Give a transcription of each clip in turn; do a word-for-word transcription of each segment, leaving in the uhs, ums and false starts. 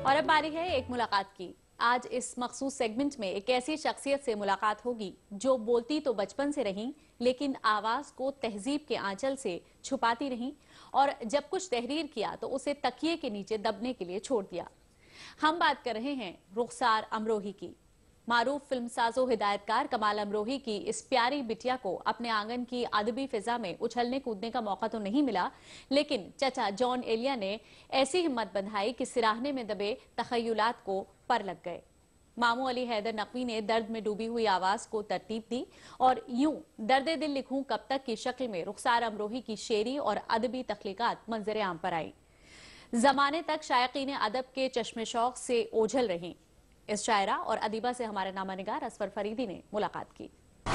اور اب باری ہے ایک ملاقات کی۔ آج اس مخصوص سیگمنٹ میں ایک ایسی شخصیت سے ملاقات ہوگی جو بولتی تو بچپن سے رہیں لیکن آواز کو تہذیب کے آنچل سے چھپاتی رہیں، اور جب کچھ تحریر کیا تو اسے تکیے کے نیچے دبنے کے لیے چھوڑ دیا۔ ہم بات کر رہے ہیں رخسار امروہی کی۔ معروف فلم ساز و ہدایتکار کمال امروہی کی اس پیاری بٹیا کو اپنے آنگن کی ادبی فضا میں اچھلنے کودنے کا موقع تو نہیں ملا، لیکن چچا جان ایلیا نے ایسی ہمت بندھائی کہ سراہنے میں دبے تخیلات کو پر لگ گئے۔ مامو علی حیدر نقوی نے درد میں ڈوبی ہوئی آواز کو ترتیب دی اور یوں درد دل لکھوں کب تک کی شکل میں رخسار امروہی کی شعری اور ادبی تخلیقات منظر عام پر آئی۔ زمانے تک شائقین ادب کے چشم شوق سے اوجھل رہیں۔ اس شاعرہ اور ادیبہ سے ہمارے نامہ نگار اسفر فریدی نے ملاقات کی۔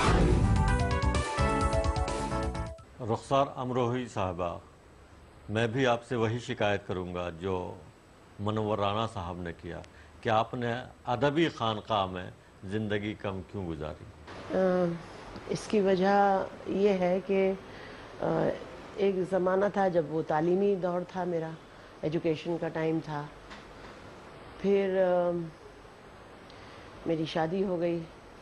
رخسار امروہی صاحبہ، میں بھی آپ سے وہی شکایت کروں گا جو منور رانا صاحب نے کیا کہ آپ نے ادبی خانقاہ میں زندگی کم کیوں گزاری؟ اس کی وجہ یہ ہے کہ ایک زمانہ تھا جب وہ تعلیمی دور تھا، میرا ایجوکیشن کا ٹائم تھا، پھر میری شادی ہو گئی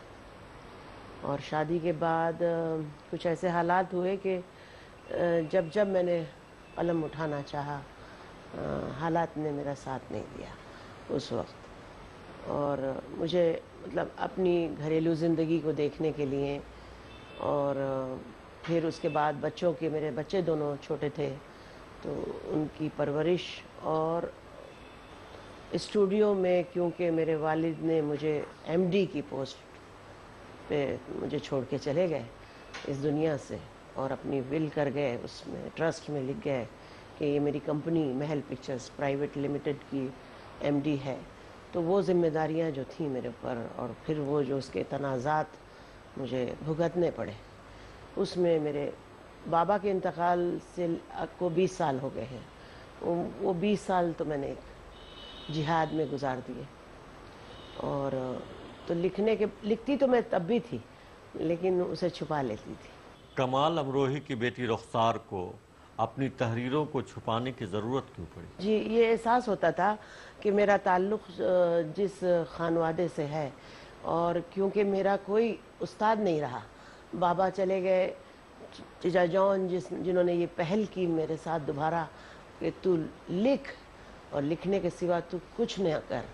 اور شادی کے بعد کچھ ایسے حالات ہوئے کہ جب جب میں نے قلم اٹھانا چاہا حالات نے میرا ساتھ نہیں دیا اس وقت، اور مجھے مطلب اپنی گھریلو زندگی کو دیکھنے کے لیے، اور پھر اس کے بعد بچوں کے، میرے بچے دونوں چھوٹے تھے تو ان کی پرورش، اور اسٹوڈیو میں کیونکہ میرے والد نے مجھے ایم ڈی کی پوسٹ پہ مجھے چھوڑ کے چلے گئے اس دنیا سے، اور اپنی ول کر گئے، اس میں ٹرسٹ میں لکھ گئے کہ یہ میری company Mahal pictures private limited کی ایم ڈی ہے، تو وہ ذمہ داریاں جو تھیں میرے اوپر، اور پھر وہ جو اس کے تنازعات مجھے بھگتنے پڑے، اس میں میرے بابا کے انتقال سے کو بیس سال ہو گئے ہیں، وہ بیس سال تو میں نے جہاد میں گزار دیے، اور تو لکھنے کے لکھتی تو میں تب بھی تھی لیکن اسے چھپا لیتی تھی۔ کمال امروہی کی بیٹی رخسار کو اپنی تحریروں کو چھپانے کی ضرورت کیوں پڑی؟ جی، یہ احساس ہوتا تھا کہ میرا تعلق جس خانوادے سے ہے، اور کیونکہ میرا کوئی استاد نہیں رہا، بابا چلے گئے، چچا جان جس جنہوں نے یہ پہل کی میرے ساتھ دوبارہ کہ تو لکھ، اور لکھنے کے سوا تو کچھ نہ کر،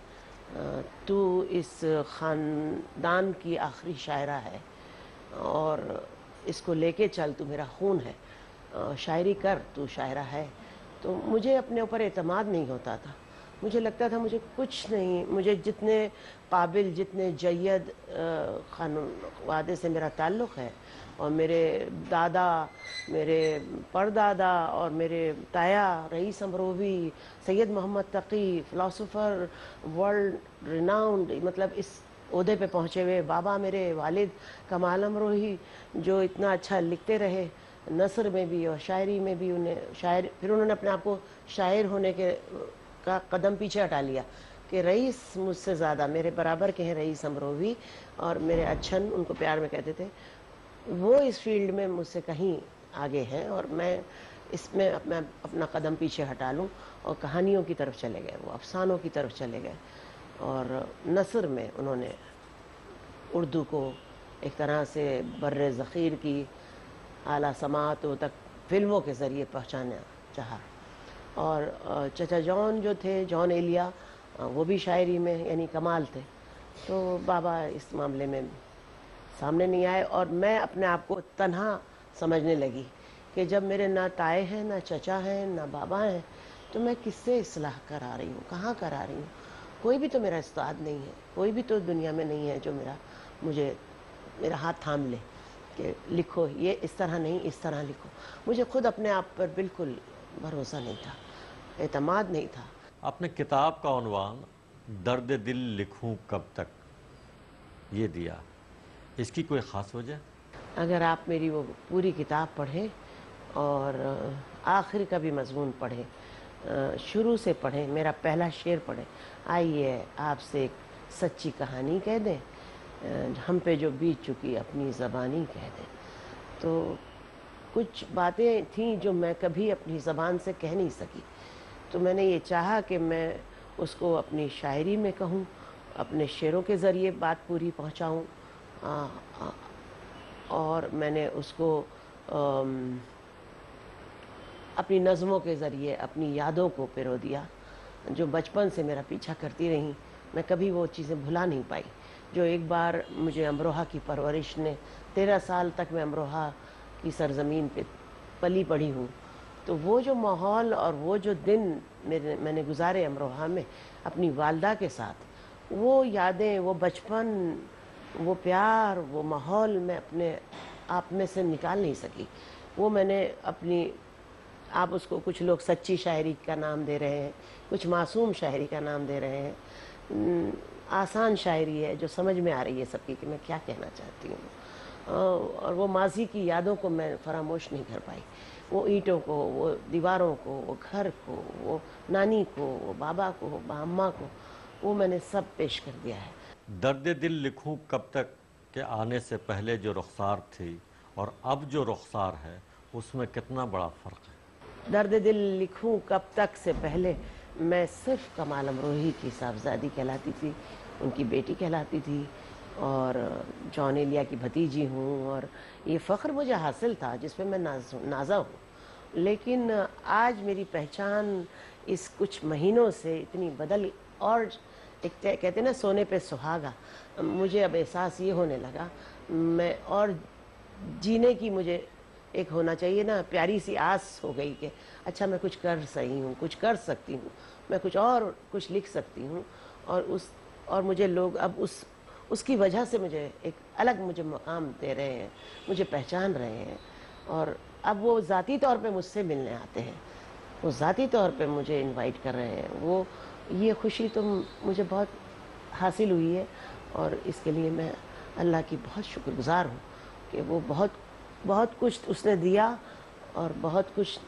تو اس خاندان کی آخری شاعرہ ہے اور اس کو لے کے چل، تو میرا خون ہے، شاعری کر، تو شاعرہ ہے۔ تو مجھے اپنے اوپر اعتماد نہیں ہوتا تھا، مجھے لگتا تھا مجھے کچھ نہیں، مجھے جتنے قابل، جتنے جید خانوادے سے میرا تعلق ہے، اور میرے دادا، میرے پردادا اور میرے تایا Rais Amrohvi, Syed Muhammad Taqi, philosopher, world renowned, مطلب اس عہدے پہ پہنچے ہوئے بابا میرے والد کمال امروہی جو اتنا اچھا لکھتے رہے، نثر میں بھی اور شاعری میں بھی، انہیں شاعر، پھر انہوں نے اپنے آپ کو شاعر ہونے کے کا قدم پیچھے ہٹا لیا کہ رئیس مجھ سے زیادہ میرے برابر کے ہیں رئیس امروہی، اور میرے اچھن ان کو پیار میں کہتے تھے، وہ اس فیلڈ میں مجھ سے کہیں آگے ہیں، اور میں اس میں اپنا اپنا قدم پیچھے ہٹا لوں، اور کہانیوں کی طرف چلے گئے، وہ افسانوں کی طرف چلے گئے، اور نثر میں انہوں نے اردو کو ایک طرح سے بر ذخیر کی اعلیٰ سماعتوں تک فلموں کے ذریعے پہنچانا چاہا۔ اور چچا جان جو تھے، جان ایلیا، وہ بھی شاعری میں یعنی کمال تھے، تو بابا اس معاملے میں سامنے نہیں آئے، اور میں اپنے آپ کو تنہا سمجھنے لگی کہ جب میرے نہ تائے ہیں، نہ چچا ہیں، نہ بابا ہیں، تو میں کس سے اصلاح کرا رہی ہوں، کہاں کرا رہی ہوں؟ کوئی بھی تو میرا استاد نہیں ہے، کوئی بھی تو دنیا میں نہیں ہے جو میرا مجھے میرا ہاتھ تھام لے کہ لکھو، یہ اس طرح نہیں، اس طرح لکھو۔ مجھے خود اپنے آپ پر بالکل بھروسہ نہیں تھا، اعتماد نہیں تھا۔ اپنے کتاب کا عنوان درد دل لکھوں کب تک یہ دیا، اس کی کوئی خاص وجہ؟ اگر آپ میری وہ پوری کتاب پڑھیں اور آخر کا بھی مضمون پڑھیں، شروع سے پڑھیں، میرا پہلا شعر پڑھیں، آئیے آپ سے ایک سچی کہانی کہہ دیں، ہم پہ جو بیت چکی اپنی زبانی کہہ دیں، تو کچھ باتیں تھیں جو میں کبھی اپنی زبان سے کہہ نہیں سکی، تو میں نے یہ چاہا کہ میں اس کو اپنی شاعری میں کہوں، اپنے شعروں کے ذریعے بات پوری پہنچاؤں، اور میں نے اس کو اپنی نظموں کے ذریعے اپنی یادوں کو پرو دیا جو بچپن سے میرا پیچھا کرتی رہیں۔ میں کبھی وہ چیزیں بھلا نہیں پائی جو ایک بار مجھے امروہہ کی پرورش نے، تیرہ سال تک میں امروہہ کی سرزمین پہ پلی پڑھی ہوں، تو وہ جو ماحول اور وہ جو دن میرے میں نے گزارے امروہہ میں اپنی والدہ کے ساتھ، وہ یادیں، وہ بچپن، وہ پیار، وہ ماحول میں اپنے آپ میں سے نکال نہیں سکی۔ وہ میں نے اپنی، آپ اس کو کچھ لوگ سچی شاعری کا نام دے رہے ہیں، کچھ معصوم شاعری کا نام دے رہے ہیں، آسان شاعری ہے جو سمجھ میں آ رہی ہے سب کی کہ میں کیا کہنا چاہتی ہوں، اور وہ ماضی کی یادوں کو میں فراموش نہیں کر پائی، وہ اینٹوں کو، وہ دیواروں کو، وہ گھر کو، وہ نانی کو، وہ بابا کو، وہ اماں کو، وہ میں نے سب پیش کر دیا ہے۔ درد دل لکھوں کب تک کے آنے سے پہلے جو رخسار تھی اور اب جو رخسار ہے اس میں کتنا بڑا فرق ہے؟ درد دل لکھوں کب تک سے پہلے میں صرف کمال امروہی کی صاحبزادی کہلاتی تھی، ان کی بیٹی کہلاتی تھی، اور جان ایلیا کی بھتیجی ہوں، اور یہ فخر مجھے حاصل تھا جس پہ میں نازا ہوں۔ لیکن آج میری پہچان اس کچھ مہینوں سے اتنی بدل، اور ایک کہتے ہیں نا سونے پہ سہاگا، مجھے اب احساس یہ ہونے لگا میں، اور جینے کی مجھے ایک ہونا چاہیے نا، پیاری سی آس ہو گئی کہ اچھا میں کچھ کر سہی ہوں، کچھ کر سکتی ہوں، میں کچھ اور کچھ لکھ سکتی ہوں، اور اس اور مجھے لوگ اب اس اس کی وجہ سے مجھے ایک الگ مجھے مقام دے رہے ہیں، مجھے پہچان رہے ہیں، اور اب وہ ذاتی طور پہ مجھ سے ملنے آتے ہیں، وہ ذاتی طور پہ مجھے انوائٹ کر رہے ہیں۔ وہ یہ خوشی تو مجھے بہت حاصل ہوئی ہے، اور اس کے لیے میں اللہ کی بہت شکر گزار ہوں کہ وہ بہت بہت کچھ اس نے دیا، اور بہت کچھ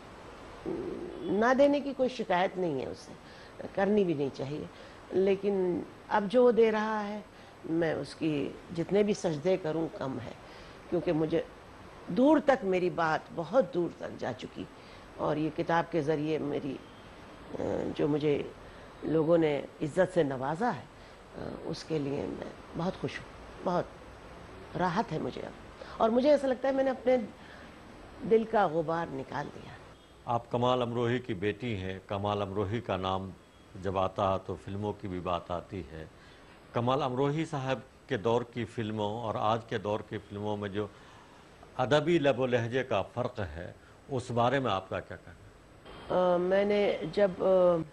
نہ دینے کی کوئی شکایت نہیں ہے، اس سے کرنی بھی نہیں چاہیے، لیکن اب جو وہ دے رہا ہے میں اس کی جتنے بھی سجدے کروں کم ہے، کیونکہ مجھے دور تک میری بات بہت دور تک جا چکی، اور یہ کتاب کے ذریعے میری جو مجھے لوگوں نے عزت سے نوازا ہے، اس کے لیے میں بہت خوش ہوں، بہت راحت ہے مجھے اب، اور مجھے ایسا لگتا ہے میں نے اپنے دل کا غبار نکال دیا۔ آپ کمال امروہی کی بیٹی ہیں، کمال امروہی کا نام جب آتا ہے تو فلموں کی بھی بات آتی ہے۔ کمال امروہی صاحب کے دور کی فلموں اور آج کے دور کی فلموں میں جو ادبی لب و لہجے کا فرق ہے، اس بارے میں آپ کا کیا کہنا ہے؟ میں نے جب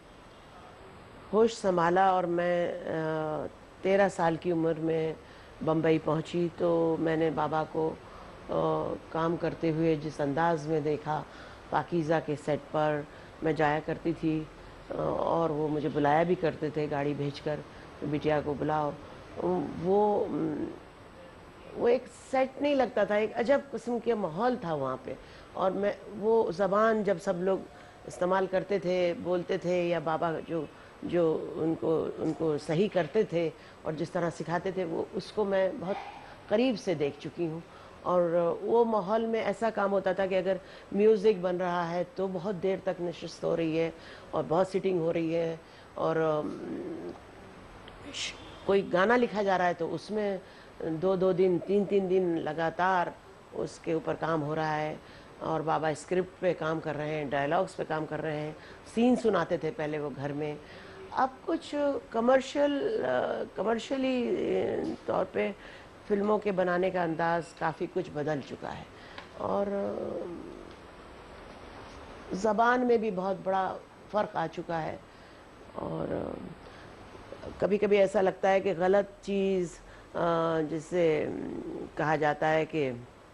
ہوش سنبھالا اور میں تیرہ سال کی عمر میں بمبئی پہنچی، تو میں نے بابا کو کام کرتے ہوئے جس انداز میں دیکھا، پاکیزہ کے سیٹ پر میں جایا کرتی تھی، اور وہ مجھے بلایا بھی کرتے تھے گاڑی بھیج کر، بٹیا کو بلاؤ، وہ وہ ایک سیٹ نہیں لگتا تھا، ایک عجب قسم کے ماحول تھا وہاں پہ، اور میں وہ زبان جب سب لوگ استعمال کرتے تھے، بولتے تھے، یا بابا جو جو ان کو ان کو صحیح کرتے تھے اور جس طرح سکھاتے تھے، وہ اس کو میں بہت قریب سے دیکھ چکی ہوں، اور وہ ماحول میں ایسا کام ہوتا تھا کہ اگر میوزک بن رہا ہے تو بہت دیر تک نشست ہو رہی ہے اور بہت سیٹنگ ہو رہی ہے، اور کوئی گانا لکھا جا رہا ہے تو اس میں دو دو دن تین تین دن لگاتار اس کے اوپر کام ہو رہا ہے، اور بابا اسکرپٹ پہ کام کر رہے ہیں، ڈائلاگز پہ کام کر رہے ہیں، سین سناتے تھے پہلے وہ گھر میں۔ اب کچھ کمرشل کمرشلی طور پہ فلموں کے بنانے کا انداز کافی کچھ بدل چکا ہے، اور زبان میں بھی بہت بڑا فرق آ چکا ہے، اور کبھی کبھی ایسا لگتا ہے کہ غلط چیز جسے کہا جاتا ہے کہ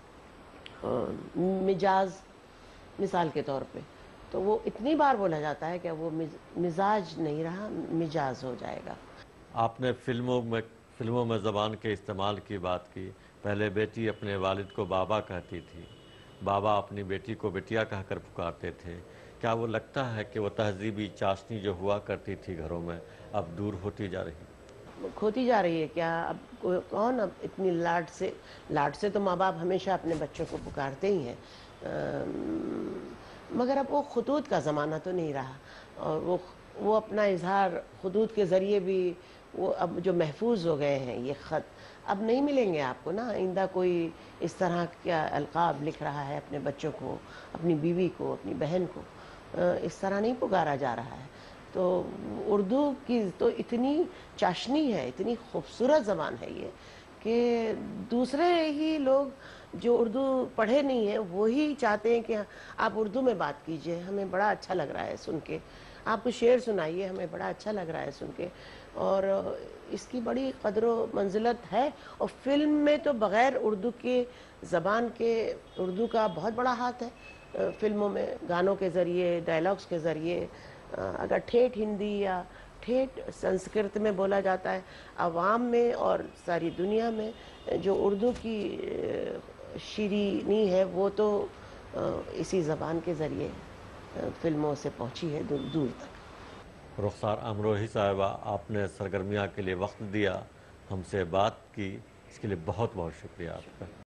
مجاز، مثال کے طور پہ، تو وہ اتنی بار بولا جاتا ہے کہ وہ مزاج نہیں رہا، مجاز ہو جائے گا۔ آپ نے فلموں میں فلموں میں زبان کے استعمال کی بات کی، پہلے بیٹی اپنے والد کو بابا کہتی تھی، بابا اپنی بیٹی کو بیٹیا کہہ کر پکارتے تھے، کیا وہ لگتا ہے کہ وہ تہذیبی چاشنی جو ہوا کرتی تھی گھروں میں اب دور ہوتی جا رہی ہے؟ کھوتی جا رہی ہے کیا؟ اب کون اب اتنی لاڈ سے لاڈ سے تو ماں باپ ہمیشہ اپنے بچوں کو پکارتے ہی ہیں، مگر اب وہ خطوط کا زمانہ تو نہیں رہا، اور وہ وہ اپنا اظہار خطوط کے ذریعے بھی وہ اب جو محفوظ ہو گئے ہیں یہ خط اب نہیں ملیں گے آپ کو نا آئندہ کوئی اس طرح کا القاب لکھ رہا ہے اپنے بچوں کو، اپنی بیوی کو، اپنی بہن کو، اس طرح نہیں پکارا جا رہا ہے۔ تو اردو کی تو اتنی چاشنی ہے، اتنی خوبصورت زبان ہے یہ کہ دوسرے ہی لوگ جو اردو پڑھے نہیں ہیں وہی چاہتے ہیں کہ آپ اردو میں بات کیجئے، ہمیں بڑا اچھا لگ رہا ہے سن کے، آپ کو شعر سنائیے، ہمیں بڑا اچھا لگ رہا ہے سن کے، اور اس کی بڑی قدر و منزلت ہے۔ اور فلم میں تو بغیر اردو کے زبان کے اردو کا بہت بڑا ہاتھ ہے، فلموں میں گانوں کے ذریعے، ڈائلاگز کے ذریعے، اگر ٹھیٹھ ہندی یا ٹھیٹھ سنسکرت میں بولا جاتا ہے عوام میں اور ساری دنیا میں، جو اردو کی شیرینی ہے وہ تو اسی زبان کے ذریعے فلموں سے پہنچی ہے دور دور تک۔ رخسار امروہی صاحبہ، آپ نے سرگرمیاں کے لیے وقت دیا، ہم سے بات کی، اس کے لیے بہت بہت شکریہ آپ کا۔